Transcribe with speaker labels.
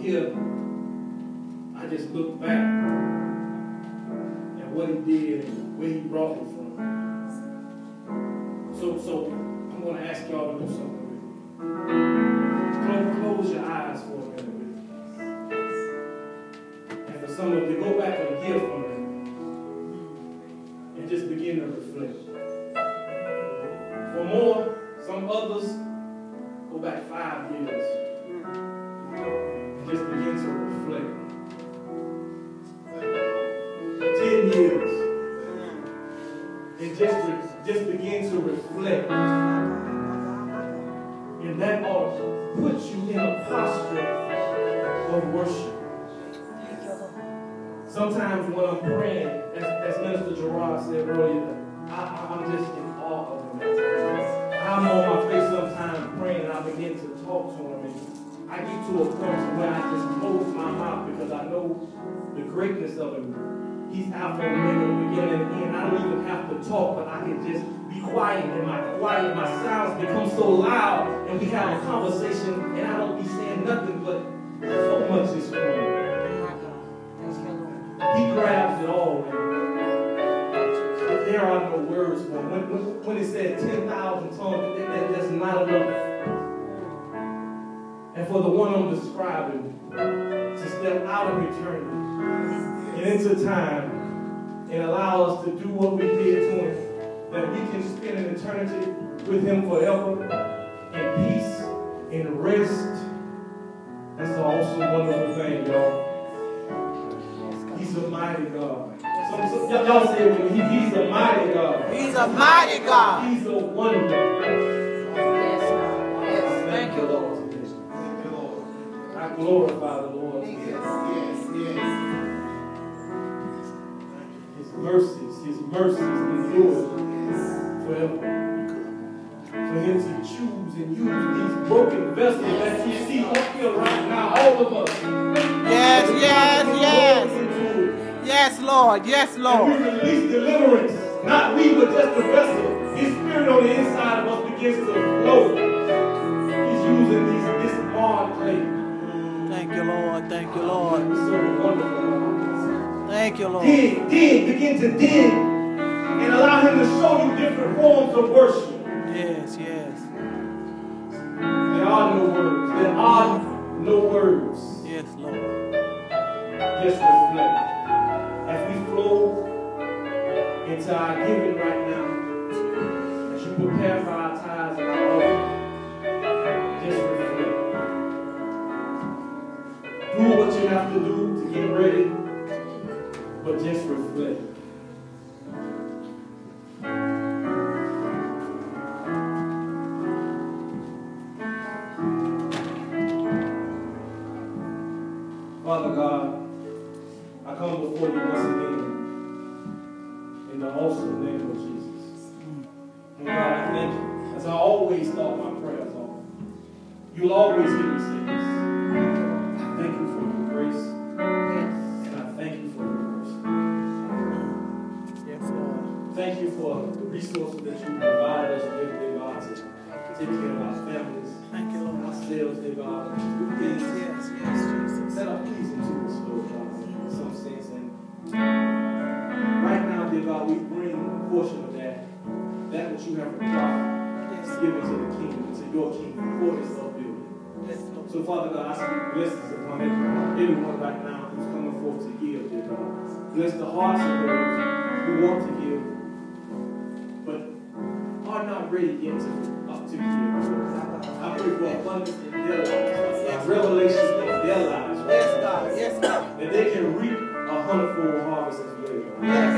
Speaker 1: here, I just look back at what he did and where he brought me from. So I'm going to ask y'all to do something with me. Close your eyes for a minute with me. And for some of you, go back a year from now and just begin to reflect. For more, some others, go back 5 years and just begin to reflect. 10 years and just begin to reflect. And that ought to put you in a posture of worship. Sometimes when I'm praying, as Minister Gerard said earlier, I'm just in awe of him. I'm on my face sometimes praying and I begin to talk to him. And I get to a point where I just close my mouth because I know the greatness of him. He's Alpha and Omega, the beginning and the end. I don't even have to talk, but I can just be quiet. And my sounds become so loud, and we have a conversation, and I don't be saying nothing, but so much is from him. He grabs it all. There are no words for him. When it said 10,000 tongues, that's not enough. And for the one I'm describing, to step out of eternity and into time and allow us to do what we did to him, that we can spend an eternity with him forever in peace and rest. That's an awesome, wonderful thing, y'all. He's a mighty God. Y'all say it with me. He's a mighty God.
Speaker 2: He's a mighty God.
Speaker 1: He's a wonder.
Speaker 2: Yes, God. Yes. Thank you, Lord.
Speaker 1: Thank you, Lord. I glorify the Lord. Yes. His mercies endure forever. For him to choose and use these broken vessels that you see up here right now, all of us.
Speaker 2: Yes. Yes, Lord. Yes, Lord.
Speaker 1: And we release deliverance. Not we, but just the vessel. His spirit on the inside of us begins to flow. He's using this hard clay.
Speaker 2: Thank you, Lord. Thank you, Lord.
Speaker 1: It's so wonderful.
Speaker 2: Thank you, Lord.
Speaker 1: Begin to dig. And allow him to show you different forms of worship.
Speaker 2: Yes.
Speaker 1: There are no words. There are no words.
Speaker 2: Yes, Lord.
Speaker 1: Just reflect. As we flow into our giving right now, as you prepare for our tithes and our offering, just reflect. Do what you have to do to get ready, but just reflect. Father God, I come before you once again in the awesome name of Jesus. And God, I thank you. As I always start my prayers off, you'll always hear me say this. I thank you for your grace. And I thank you for your mercy.
Speaker 2: Yes, Lord.
Speaker 1: Thank you for the resources that you provided us with, dear God, to take care of our families.
Speaker 2: Thank you, Lord.
Speaker 1: Ourselves, dear God.
Speaker 2: Yes, Jesus.
Speaker 1: That are pleasing to us, Lord God, in some sense. And right now, dear God, we bring a portion of that which you have required, to give it to the kingdom, to your kingdom, for this upbuilding.
Speaker 2: Yes, Lord.
Speaker 1: So, Father God, I speak blessings upon everyone right now who's coming forth to give, dear God. Bless the hearts of those who want to give, but are not ready yet to give. I pray for abundance in their lives, revelation in their lives.
Speaker 2: Yes, God. Yes, God.
Speaker 1: That they can reap a hundredfold harvest as well.
Speaker 2: Yes,